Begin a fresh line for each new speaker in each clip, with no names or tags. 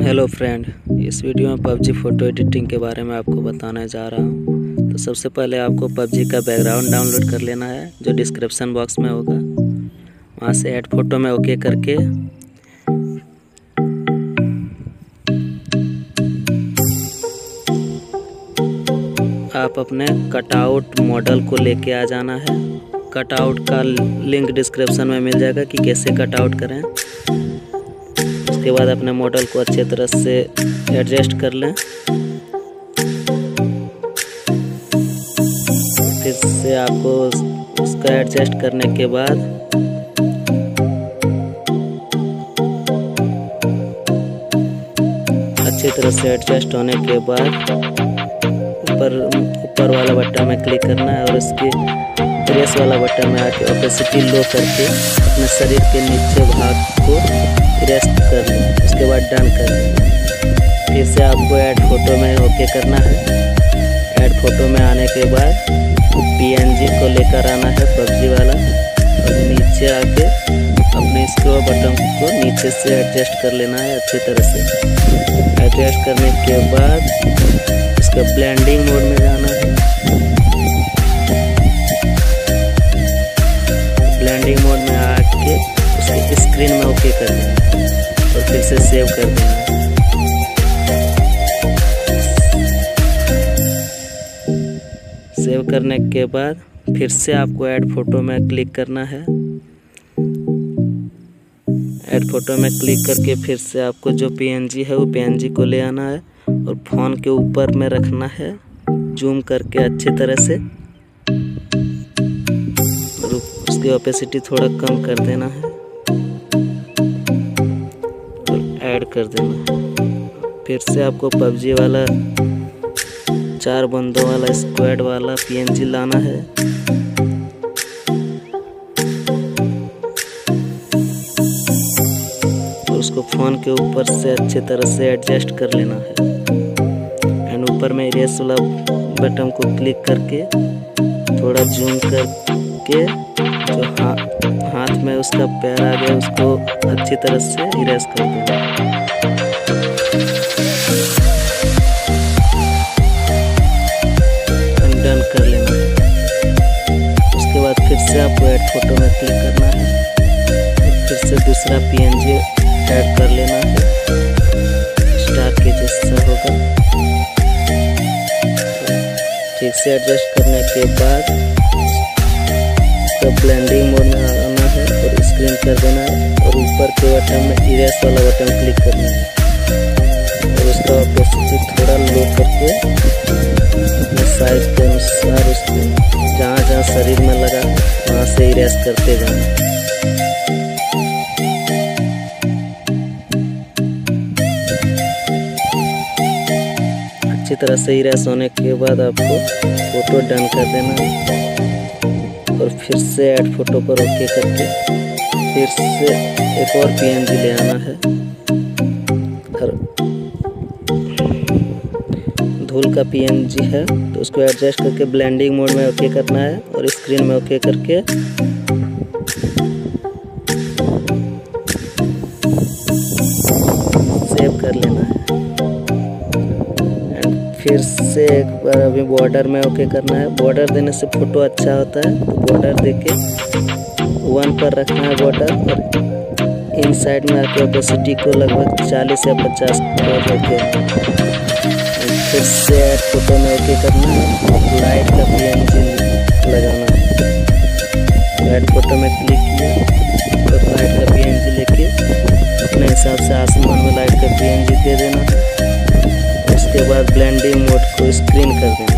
Hello friend, इस video में PUBG photo editing के बारे में आपको बताने जा रहा हूँ। तो सबसे पहले आपको पबजी का बैकग्राउंड डाउनलोड कर लेना है, जो डिस्क्रिप्शन बॉक्स में होगा। वहाँ से ऐड फोटो में ओके करके आप अपने कटआउट मॉडल को लेके आ जाना है। कटआउट का लिंक डिस्क्रिप्शन में मिल जाएगा कि कैसे कटआउट करें। उसके बाद अपने मॉडल को अच्छे तरह से एडजस्ट कर लें। फिर से आपको उसका एडजस्ट करने के बाद अच्छी तरह से एडजस्ट होने के बाद ऊपर वाला बटन में क्लिक करना है और इसके प्रेस वाला बटन में आके ओपेसिटी लो करके अपने शरीर के नीचे भाग को इरेज कर लें। उसके बाद डन कर लें। फिर से आपको ऐड फोटो में ओके करना है। ऐड फोटो में आने के बाद PNG को लेकर आना है पबजी वाला और नीचे आके अपने स्क्रॉल बटन को नीचे से एडजस्ट कर लेना है। अच्छी तरह से एडजस्ट करने के बाद इसका ब्लेंडिंग मोड में जाना है। ब्लेंडिंग मोड में आके उसके स्क्रीन में ओके कर देना और फिर से सेव कर देना। सेव करने के बाद फिर से आपको ऐड फोटो में क्लिक करना है। ऐड फोटो में क्लिक करके फिर से आपको जो PNG है वो PNG को ले आना है और फ़ोन के ऊपर में रखना है, जूम करके अच्छी तरह से। और उसकी ओपेसिटी थोड़ा कम कर देना है और ऐड कर देना है। फिर से आपको पबजी वाला 4 बंदों वाला स्क्वाड वाला PNG लाना है। और उसको फ़ोन के ऊपर से अच्छी तरह से एडजस्ट कर लेना है एंड ऊपर में इरेज वाला बटन को क्लिक करके थोड़ा जूम करके जो हाथ में उसका पैर आ गया उसको अच्छी तरह से इरेज कर देना। डन कर लेना। उसके बाद फिर से आपको ऐड फोटो में क्लिक करना है और फिर से दूसरा PNG ऐड कर लेना है, स्टार के जैसा होगा। ठीक से एडजस्ट करने के बाद उसका ब्लेंडिंग मोड में आना है और स्क्रीन कर देना है और ऊपर के बटन में इरेज वाला बटन क्लिक करना है और उसका ओपेसिटी थोड़ा लो करके अपने साइज के अनुसार उसको जहाँ शरीर में लगा वहाँ से इरेज करते जाना। अच्छी तरह से इरेज होने के बाद आपको फोटो डन कर देना है और फिर से ऐड फोटो पर ओके करके फिर से एक और PNG ले आना है। धूल का PNG है तो उसको एडजस्ट करके ब्लेंडिंग मोड में ओके करना है और स्क्रीन में ओके करके सेव कर लेना है। फिर से एक बार अभी बॉर्डर में ओके करना है। बॉर्डर देने से फोटो अच्छा होता है तो बॉर्डर देके 1 पर रखना है बॉर्डर और इन साइड में आके ओपेसिटी को लगभग 40 या 50 पर रखे। फिर से ऐड फोटो में ओके करना है। लाइट का PNG लगाना है। ऐड फोटो में क्लिक किया और लाइट का PNG लेके अपने हिसाब से आसमान में लाइट का PNG दे देना है। उसके बाद ब्लेंडिंग मोड को स्क्रीन कर देना।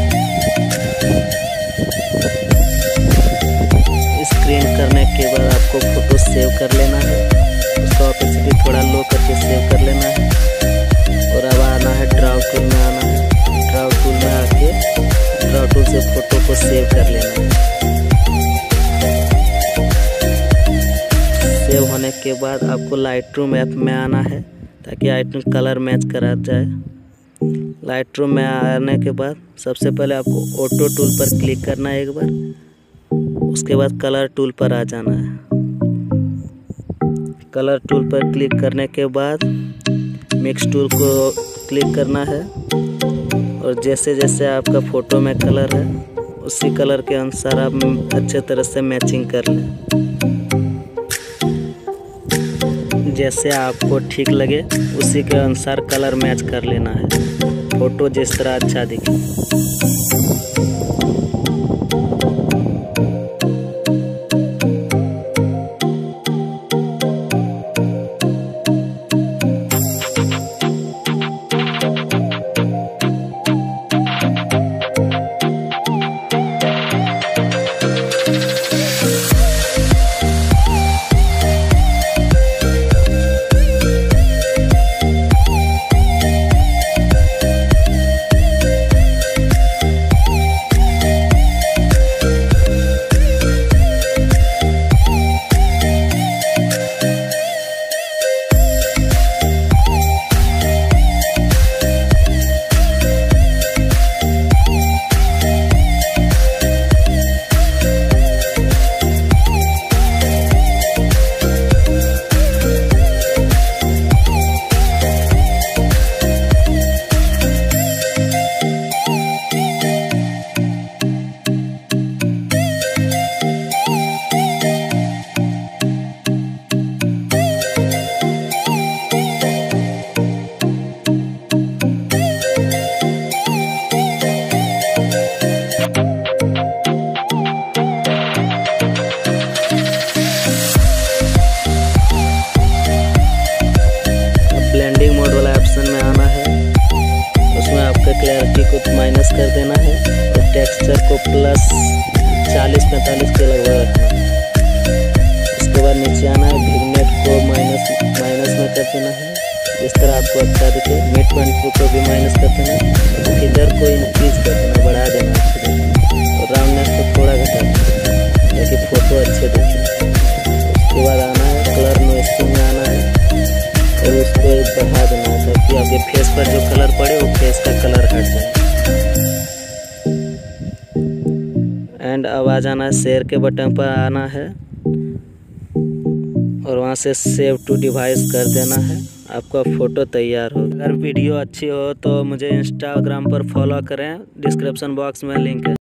स्क्रीन करने के बाद आपको फोटो सेव कर लेना है। उसका ओपेसिटी थोड़ा लो करके सेव कर लेना है और अब आना है ड्रॉ टूल में आना है। ड्रॉ टूल में आके ड्रॉ टूल से फोटो को सेव कर लेना है। सेव होने के बाद आपको लाइटरूम ऐप में आना है ताकि आइटम कलर मैच करा जाए। लाइटरूम में आने के बाद सबसे पहले आपको ऑटो टूल पर क्लिक करना है एक बार। उसके बाद कलर टूल पर आ जाना है। कलर टूल पर क्लिक करने के बाद मिक्स टूल को क्लिक करना है और जैसे जैसे आपका फ़ोटो में कलर है उसी कलर के अनुसार आप अच्छे तरह से मैचिंग कर लें। जैसे आपको ठीक लगे उसी के अनुसार कलर मैच कर लेना है, फ़ोटो जिस तरह अच्छा दिखे। ब्लेंडिंग मोड वाला ऑप्शन में आना है, उसमें आपका क्लैरिटी को माइनस कर देना है और टेक्सचर को प्लस 40-45 के लगभग रखना है। उसके बाद नीचे आना है, विग्नेट को माइनस में कर देना है जिस तरह आपको अच्छा दिखे। मिड पॉइंट को भी माइनस कर देना है, फिगर को इंक्रीज कर देना, बढ़ा देना है और राउंडनेस को थोड़ा घटा देना ताकि फ़ोटो अच्छे दिखे। उसके बाद आना है कलर नोइसिंग में आना है और उसको बढ़ा देना है ताकि आपके फेस पर जो कलर पड़े वो फेस का कलर हट जाए। एंड अब आ जाना है शेयर के बटन पर आना है और वहाँ से सेव टू डिवाइस कर देना है, आपका फ़ोटो तैयार हो। अगर वीडियो अच्छी हो तो मुझे इंस्टाग्राम पर फॉलो करें, डिस्क्रिप्शन बॉक्स में लिंक है।